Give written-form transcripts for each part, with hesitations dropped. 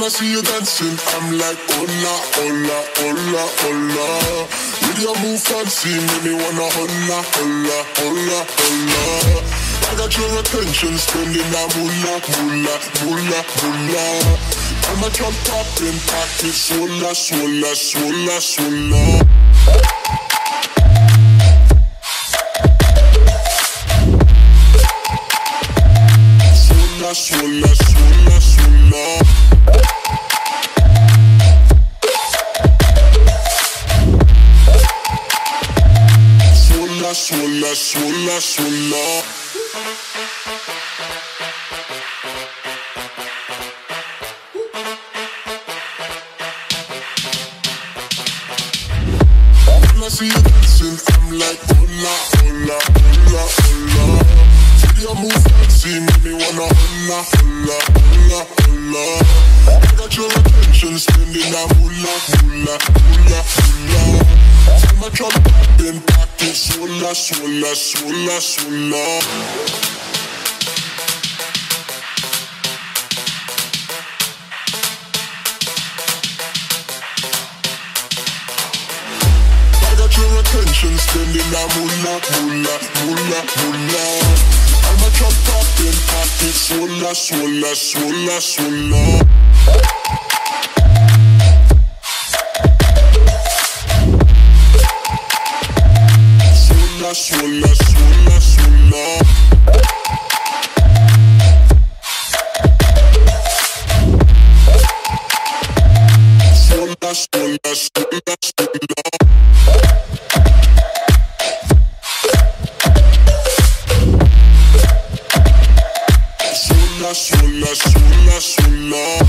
When I see you dancing, I'm like, hola, hola, hola, hola. With your move fancy, make me wanna hola, hola, hola, hola. I got your attention, spending that moolah, moolah, moolah, moolah. I'm a drop poppin', pocket, swolla, swolla, swolla, swolla. Swolla, swolla, swolla, swolla. Swolla, swolla, swolla. When I see you dancing, I'm like, hola, hola, hola, hola. See your move fancy, make me wanna hola, hola, hola, hola. I got your attention, spending that moolah, moolah, moolah, moolah. I'm a drop poppin', pocket, swolla, swolla, swolla, swolla. Your attention, spending that moolah, moolah, moolah, moolah. I'm a drop poppin', pocket, swolla, swolla, swolla, swolla. Swolla, swolla, swolla, swolla. Swolla, swolla, swolla, swolla. Swolla, swolla, swolla.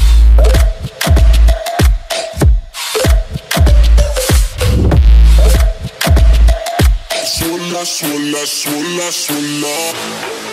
Swolla, swolla, swolla, swolla.